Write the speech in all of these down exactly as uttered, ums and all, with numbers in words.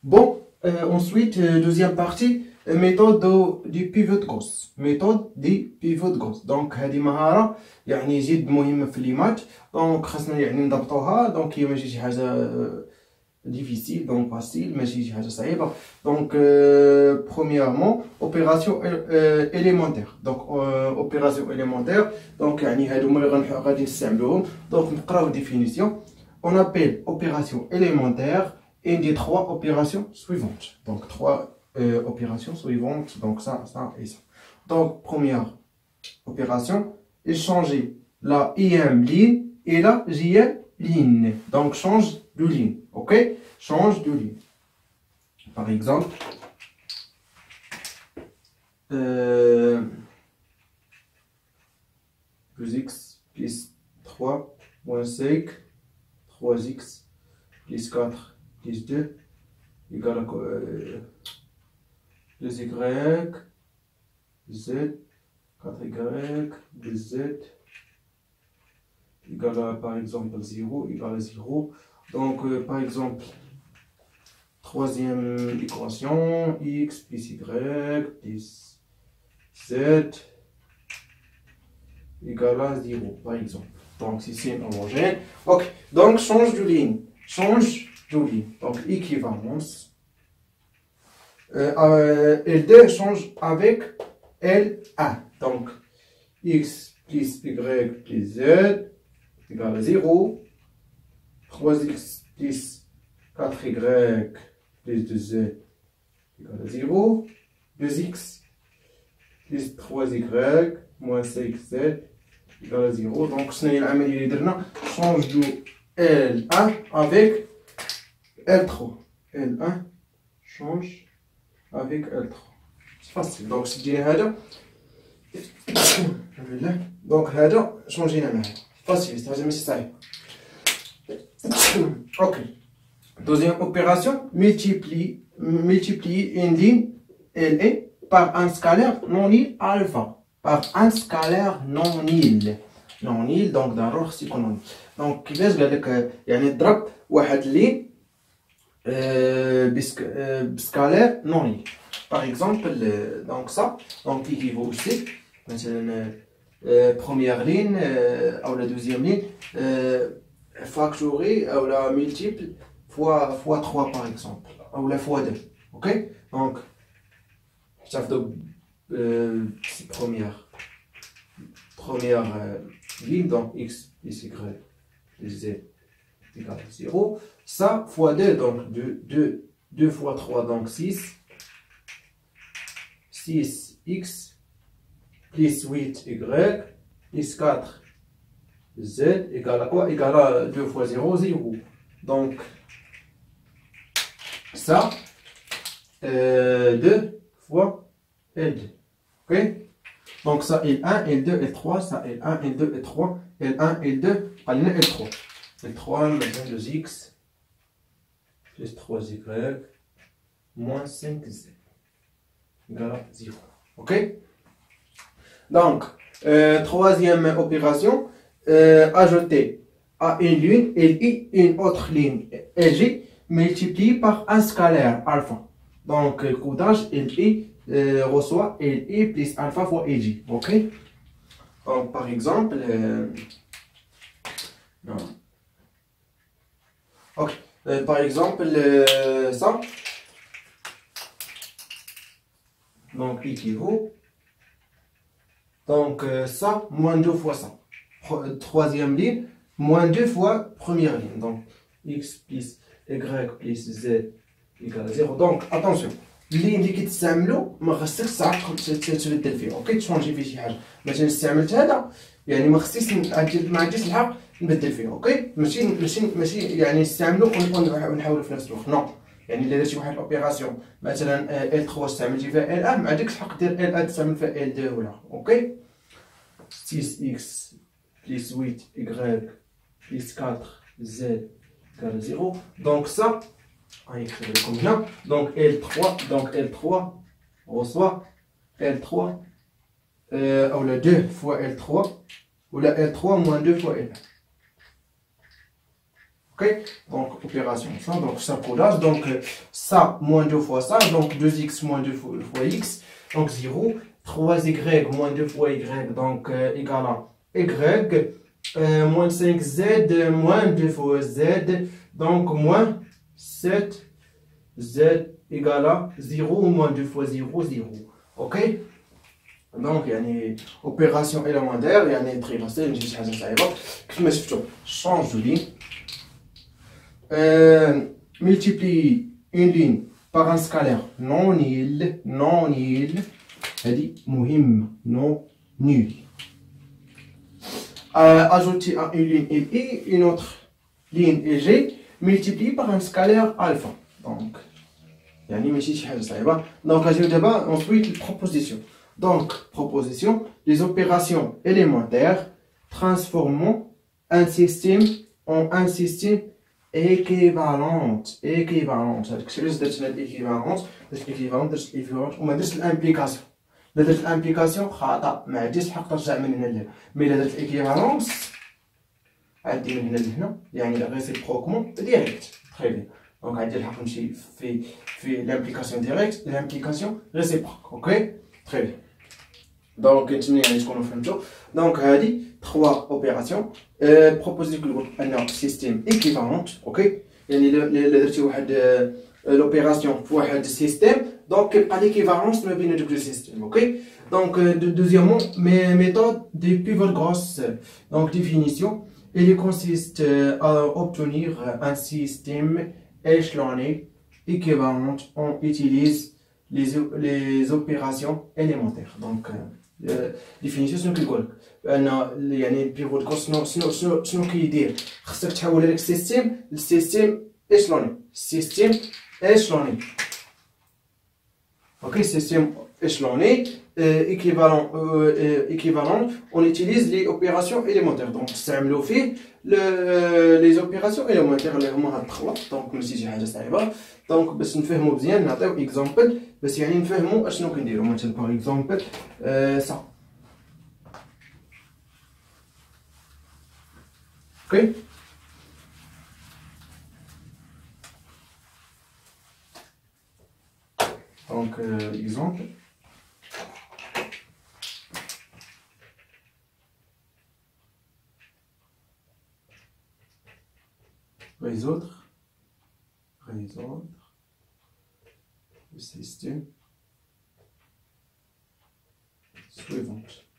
Bon, euh, ensuite, euh, deuxième partie, euh, méthode de- du pivot de Gauss. Méthode du pivot de Gauss. Donc, هذه مهارة يعني جد مهمة في لي مات. دونك خاصنا يعني نضبطوها. دونك هي ماشي شي حاجة difficile, donc facile, ماشي شي حاجة صعيبة. Donc, euh, premièrement, opération euh, élémentaire. Donc, euh, opération élémentaire. Donc, يعني هادو هما اللي غنح- غادي نستعملوهم. Donc, نقراو définition. On appelle opération élémentaire une des trois opérations suivantes. Donc, trois euh, opérations suivantes. Donc, ça, ça et ça. Donc, première opération, échanger la I M ligne et la J M ligne. Donc, change de ligne. OK? Change de ligne. Par exemple, euh, plus x plus trois moins cinq, trois x plus quatre plus deux égale à euh, deux y, z, quatre y, deux z égale à, par exemple, zéro, égale à zéro. Donc, euh, par exemple, troisième équation, x plus y plus z égale à zéro, par exemple. Donc, si c'est homogène. Ok, donc change de ligne. Change de ligne. Donc, équivalence. Euh, euh, L deux change avec L un. Donc, x plus y plus z égale à zéro. trois x plus quatre y plus deux z égale à zéro. deux x plus trois y moins cinq z égale à zéro. Donc, ce n'est la manière de change de L un avec L trois. L un change avec L trois. C'est facile. Donc, si je dis هذا donc هذا شونجينا معاه. Facile, c'est حاجة ماشي صعيبة. Ok. Deuxième opération, multiplie, multiplier une ligne L E par un scalaire non nul alpha. Par un scalaire non nul. Non nul, donc ضروري خص يكون نون. Donc كيفاش قال لك يعني ضرب واحد اللين بسكالير non nul. Par exemple, donc ça, donc équivaut aussi. Maintenant, première ligne ou la deuxième ligne factorée ou la multiple fois fois trois par exemple ou la fois deux. OK? Donc ça fait euh, première première euh, ligne, donc x plus y plus z égale à zéro. Ça fois deux, donc deux fois trois, donc six. six x plus huit y plus quatre z égale à quoi? Égale à deux fois zéro, zéro. Donc, ça, euh, deux fois L deux. Ok? Donc, ça, L un, L deux, L trois, ça, L un, L deux, L trois, L un, L deux, L trois. L trois, maintenant deux x plus trois y moins cinq z égale à zéro. Ok? Donc, euh, troisième opération, euh, ajouter à une ligne L I une autre ligne L J multipliée par un scalaire alpha. Donc, le codage L I euh, reçoit L I plus alpha fois L J. Ok? Donc, par exemple, euh, non. Ok. Euh, par exemple, euh, ça. Donc, équivaut. Donc, euh, ça, moins deux fois ça. Troisième ligne, moins deux fois première ligne. Donc, x plus y plus z égale à zéro. Donc, attention. اللين اللي كيتستعملوا ما خصكش تعقل تبدل فيه. اوكي تشونجي فيه شي حاجه. مثلا استعملت هذا يعني ما خصنيش ما عنديش الحق نبدل فيه. اوكي ماشي ماشي ماشي يعني نستعملوا ونحاولوا في نفس الوقت. نو يعني الا درتي واحد الاوبيراسيون مثلا إل ثلاثة استعملتي فيها إل واحد ما عندكش الحق دير إل واحد تستعمل فيها إل اثنين ولا. اوكي six x plus huit y plus quatre z égale à zéro. Donc ça, on écrit comme là. Donc L trois, donc L trois reçoit L trois euh, ou la deux fois L trois ou la L trois moins deux fois L un. Ok, donc opération ça, donc ça codage, donc ça moins deux fois ça, donc deux x moins deux fois, fois x, donc zéro, trois y moins deux fois y, donc euh, égal à y, euh, moins cinq z moins deux fois z, donc moins sept z égal à zéro moins deux fois zéro, zéro. Ok, donc يعني opération élémentaire يعني très facile, ماشي شي حاجه صعيبه. كيما شفتوا change de ligne. Euh, multiplier une ligne par un scalaire non nul, non nul, c'est-à-dire مهم, non nul. Euh, ajouter à une ligne L I une autre ligne G multipliée par un scalaire alpha. Donc, يعني ماشي شي حاجة صعيبة. Donc, je d'abord ensuite les propositions. Donc, proposition, les opérations élémentaires transformant un système en un système équivalente équivalente هذاك الشيء علاش درت هنا الايكيفالونت درت الايكيفالونت درت الايكيفالونت وما درتش الامبليكاسيون الا درت الامبليكاسيون خطا ما عنديش الحق ترجع من هنا لهنا مي الا درت الايكيفالونت عندي من هنا لهنا يعني ريسيبروكمون ديريكت تري بيان دونك عندي الحق نمشي في في الامبليكاسيون ديريكت الامبليكاسيون ريسيبروك اوكي تري بيان دونك نتمنى يعني تكونوا فهمتوا دونك هذه trois opérations euh, proposées un système équivalent, ok? L'opération pour un système, donc à l'équivalence mais bien deux systèmes, ok? Donc euh, deuxièmement, mes méthodes de pivot grosse, donc définition, il consiste à obtenir un système échelonné équivalent. On utilise les les opérations élémentaires, donc ديفينيسيون شنو كيقول لك بان يعني البيفوت كوست شنو شنو شنو شنو كيدير خصك تحول هذاك السيستيم لسيستيم ايشلوني سيستيم ايشلوني اوكي سيستيم ايشلوني ايكيفالون ايكيفالون اون يوتيليز لي اوبيراسيون اليمونتير دونك نستعملوا فيه لي اوبيراسيون اليمونتير اللي هما هاد الخوا دونك ماشي شي حاجه صعيبه دونك باش نفهموا مزيان نعطيو اكزامبل باش يعني نفهموا اشنو كنديروا مثلا باغ اكزامبل سا اوكي دونك اكزامبل résoudre résoudre le système suivant.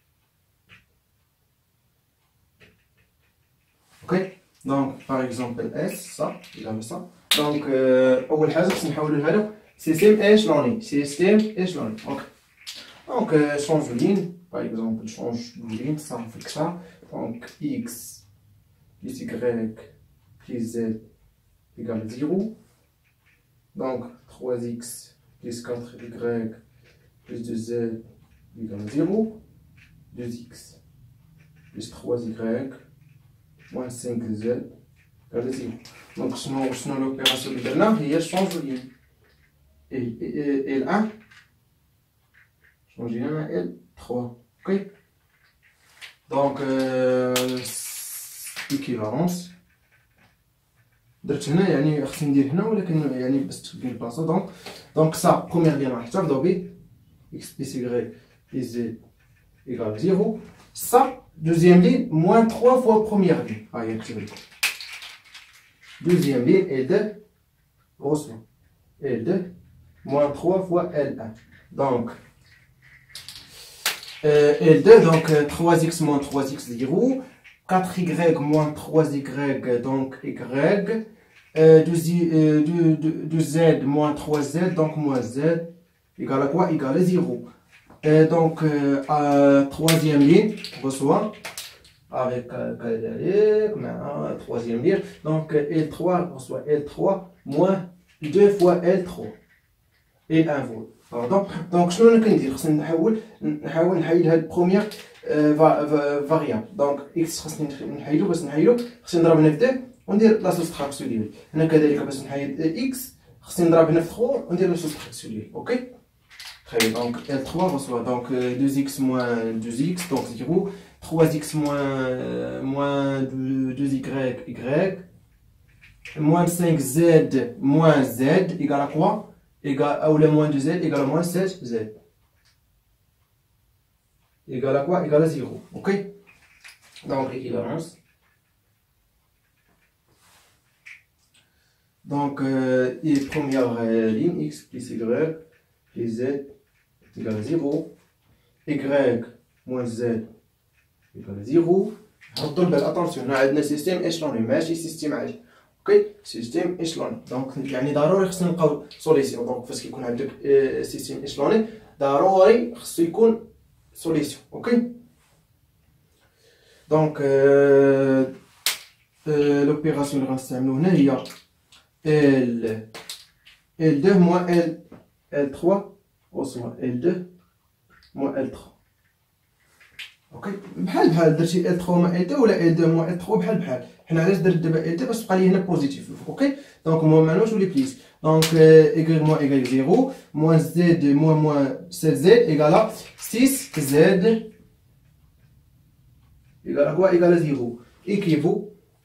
Ok, donc par exemple S, ça, il a ça. Donc, أول حاجة خصنا نحولوها له système échelonné, système échelonné. Ok. Donc, euh, change de ligne, par exemple, change de ligne, ça on fait que ça. Donc, X plus Y plus Z égale zéro. Donc, trois x plus quatre y plus deux z égale zéro. deux x plus trois y moins cinq z égale zéro. Donc, sinon l'opération de Bernard, il y a change de ligne. L un, change de ligne à L trois. Ok? Donc, euh, équivalence. درت هنا يعني خصني ندير هنا ولكن يعني باش تبين البلاصه دونك دونك سا بروميير ديال راح نحتفظوا به اكس بلس y بلس زد ايكال زيرو سا دوزيام لين موان trois فوا بروميير لين ها هي نكتب لكم دوزيام لين ال deux غوصلو ال deux موان trois فوا ال un دونك ال deux donc trois x moins trois x zéro quatre y moins trois y donc y Euh, deux z moins trois z, donc moins z, égale à quoi? Égale à zéro. Et donc, euh, à troisième ligne, on reçoit, avec euh, troisième ligne, donc L trois, on reçoit L trois moins deux fois L trois. Et un volt. Pardon. Donc, je vais vous dire, نحاول نحيد هاد première variable. Donc, x خصني نحيدو باش نحيدو خصني نضرب هنا في deux وندير لا سوستراكسيون ديالي هنا كذلك باش نحيد اكس خصني نضرب هنا في ثلاثة وندير لا سوستراكسيون ديالي اوكي تري دونك L trois reçoit donc deux x moins deux x donc zéro trois x moins moins deux y y moins cinq z moins z égale à quoi? Égale, ou le moins deux z égale à moins sept z. Égale à quoi? Égale à zéro. Ok? Donc, équivalence. Donc, euh, et première euh, ligne, x plus y plus z égale à zéro. Y moins z égale à zéro. Attention, on a un système échelonné, ماشي système عادي. اوكي سيستيم ايشلوني دونك يعني ضروري خصنا نلقاو سوليسيون دونك فاش كيكون عندك سيستيم ايشلوني ضروري خصو يكون سوليسيون اوكي دونك لوبيراسيون اللي غنستعملو هنا هي ال ال deux moins ال ال trois وصوا ال deux moins ال trois اوكي بحال بحال درتي ال trois مع ال deux ولا ال deux moins ال trois بحال بحال حنا علاش درت دابا ال deux باش تبقى لي هنا بوزيتيف اوكي دونك موان مانوش ولي بليس دونك y moins y zéro moins z moins moins sept z égale à six z égale à quoi? Égale à zéro équivaut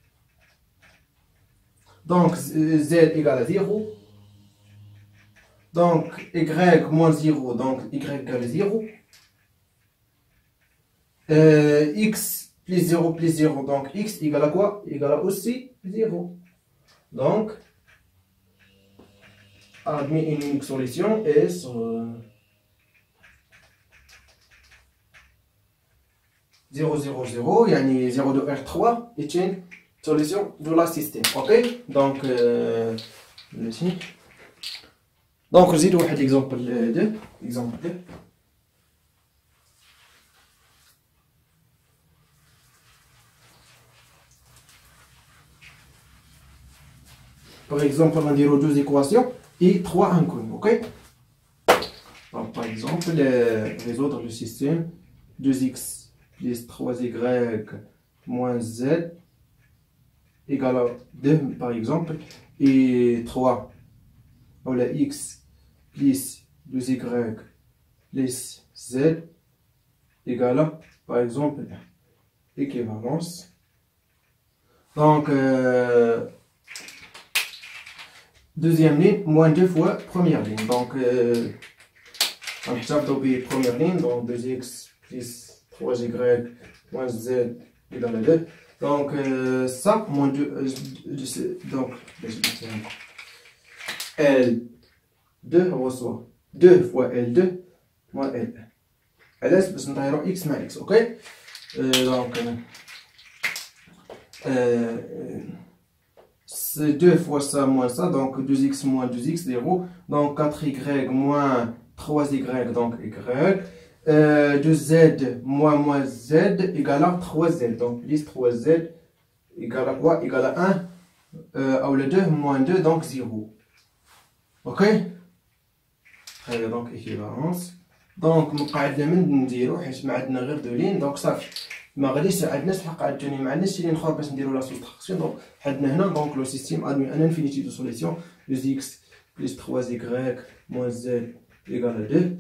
donc z égale à zéro donc y moins zéro donc y égale à zéro euh, x plus zéro plus zéro donc x égale à quoi? Égale à aussi zéro donc admis une unique solution est sur zéro zéro zéro يعني zéro de R trois est une solution de la système ok donc euh, ici donc نزيد واحد exemple deux exemple deux par exemple on va dire deux équations et trois inconnus ok donc par exemple euh, résoudre le système deux x plus trois y moins z égale à deux par exemple et trois ou la x plus deux y plus z égale à par exemple équivalence donc euh, deuxième ligne moins deux fois première ligne donc on نحسبوا ب première ligne donc deux x plus trois y moins z égale à deux donc euh, ça moins deux euh, donc L deux reçoit deux fois L deux moins L علاش باش نطيرو x مع x ok euh, donc euh, c'est deux fois ça moins ça donc deux x moins deux x zéro donc quatre y moins trois y donc y euh, deux z moins moins z égale à trois z donc plus trois z égale à quoi? Égale à un euh, ou le deux moins deux donc zéro ok très bien donc équivalence donc مقعدنا من نديرو حيت ما عندنا غير دو لين دونك صافي ما غاديش عندناش الحق عاوتاني ما عندناش شي لين اخر باش نديرو لا سوستراكسيون دونك عندنا هنا دونك لو سيستيم ادمي ان انفينيتي دو سوليسيون deux x plus trois y moins z égale à deux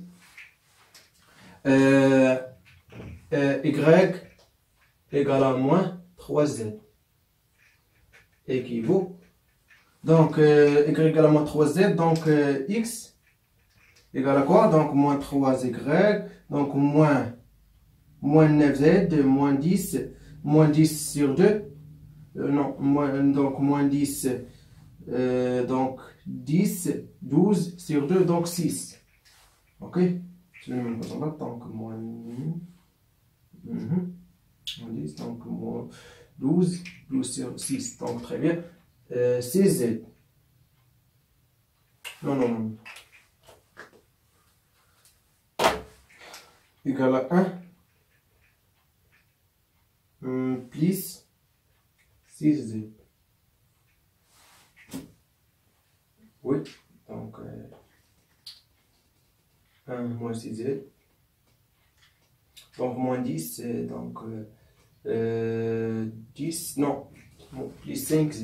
euh, euh, y égale à moins trois z équivaut donc euh, y égale à moins trois z donc euh, x égale à quoi? Donc moins trois y donc moins moins neuf z moins dix moins dix sur deux euh, non moins donc moins dix euh, donc dix douze sur deux donc six ok c'est le même chose donc moins mm-hmm. moins dix donc moins douze douze sur six donc très bien euh, six z non non non égale à un hum, plus six z oui donc euh, un moins six z donc moins dix donc euh, dix non plus cinq z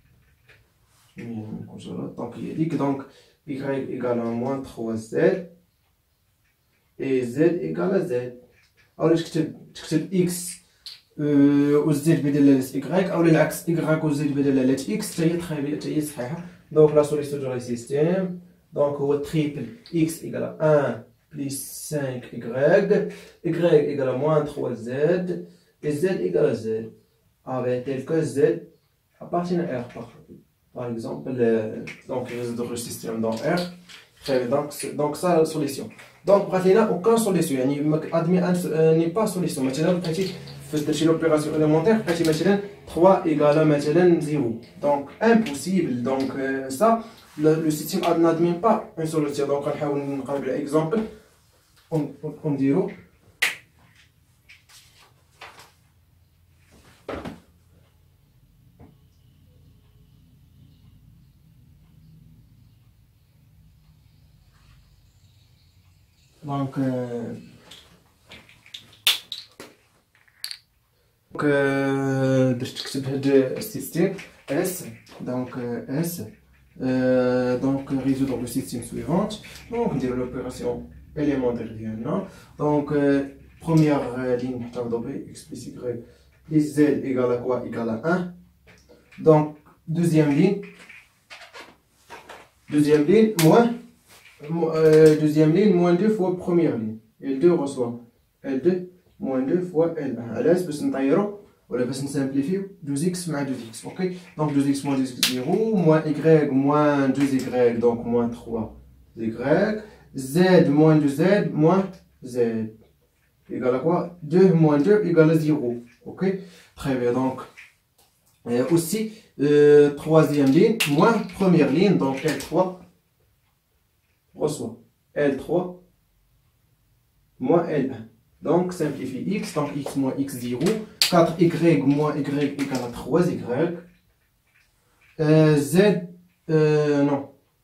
donc il dit que donc y égale à moins trois z et z égale à z alors je كتب تكتب x و زد بدلاله إكغيك أو العكس إكغيك و زد بدلاله إكس حتى هي تخي حتى هي صحيحة. دونك لا سوليسيون دو سيستيم دونك هو تريبل إكس إيكال واحد بلس خمسة إكغيك إكغيك إيكال موان ثلاثة زد et z égale à z avec tel que z appartient à R par, par exemple le, donc résoudre le système dans R. Très bien, donc, donc ça la solution. Donc maintenant aucune solution يعني admis n'est pas solution. Maintenant petit fait l'opération élémentaire petit مثلا trois égale مثلا zéro, donc impossible. Donc euh, ça le, le système n'admet pas une solution. Donc on va نقابل exemple on on نديرو donc euh, donc باش تكتب هاد السيستيم اس donc اس donc résoudre le système suivant. donc ندير l'opération élémentaire ديالنا. donc première ligne نحتفظوا ب x plus y plus z égale à quoi égale à un. donc deuxième ligne deuxième ligne moins Euh, deuxième ligne, moins deux fois première ligne. L deux reçoit L deux moins deux fois L un. Alors, باش نطيرو ولا باش نسامبليفيو deux x مع deux x. Ok. donc deux x moins deux x zéro, moins y moins deux y, donc moins trois y. Z moins deux z moins z. Égale à quoi? deux moins deux égale à zéro. Ok. Très bien. Donc, euh, aussi, euh, troisième ligne, moins première ligne, donc L trois. reçoit L trois moins L un. donc simplifie x, donc x moins x zéro, quatre y moins y égale à trois y. Euh, z, euh, non,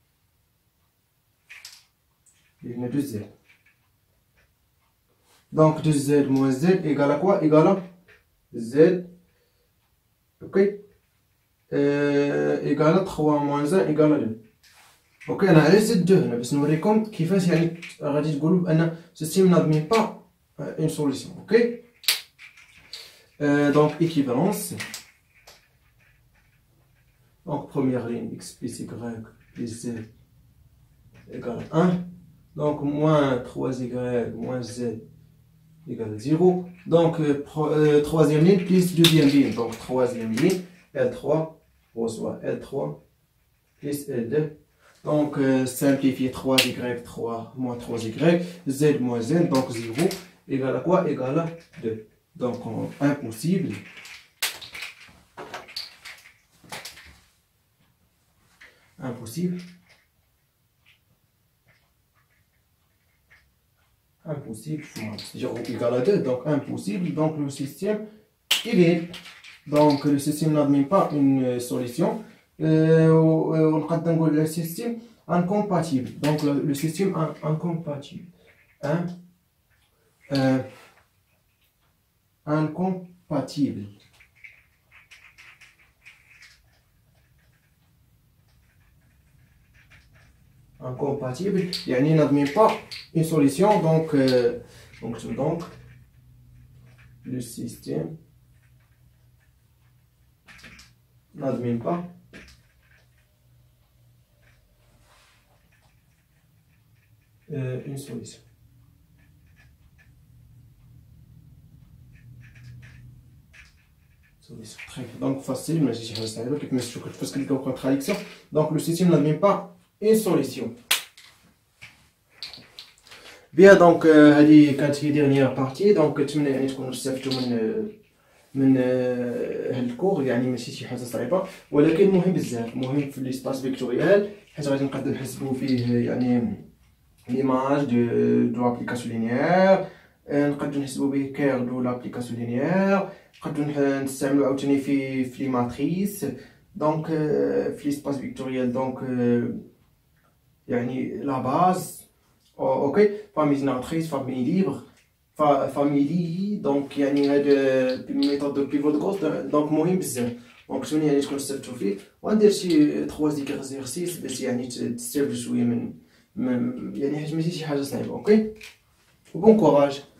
il y a deux z. donc deux z moins z égale à quoi? Égale à z, ok, euh, égale à trois moins un égale à deux. اوكي انا على زدت دو هنا باش نوريكم كيفاش يعني غادي تقولوا بان السيستيم نادمي با اون سوليسيون. اوكي دونك ايكيفالونس دونك بروميير لين x plus y plus z égale un. donc moins trois y moins z égale zéro. donc euh, troisième ligne plus deuxième ligne, donc troisième ligne L trois reçoit L trois plus L deux. donc euh, simplifier trois y trois moins trois y, z moins z, donc zéro égale à quoi? Égale à deux. donc on, impossible impossible impossible zéro égale à deux, donc impossible. donc le système il est donc le système n'admet pas une solution. ونقدر نقول le système incompatible. donc le, le système incompatible hein euh, incompatible incompatible يعني n'admet pas une solution. donc euh, donc donc le système n'admet pas Euh, une solution. solution. Très bien. donc facile, mais j'ai pas ça. Donc, mais je pense qu'il y a une contradiction. donc le système n'admet pas une solution. bien donc هذه كانت هي dernière partie. donc نتمنى يعني تكونوا استفدتوا من من هذا الكور. يعني ماشي شي حاجه صعيبه ولكن مهم بزاف، مهم في ليسباس فيكتوريال حيت غادي نقدر نحسبوا فيه يعني l'image de, de l'application linéaire. نقدروا نحسبوا به كير دو لابليكاسيون لينيير. نقدروا نستعملوا عاوتاني في في لي ماتريس. دونك في ليسباس فيكتوريال دونك يعني لا باز اوكي فامي جينيراتريس فامي ليبر فاميلي. دونك يعني هاد ميثود دو بيفوت غوس دونك مهم بزاف. دونك نتمنى يعني تكونوا استفدتوا فيه وندير شي ثلاثة زيكزيرسيس باش يعني تستافدوا شويه من يعني حيت ماشي شي حاجه صعيبه. اوكي بون كوراج.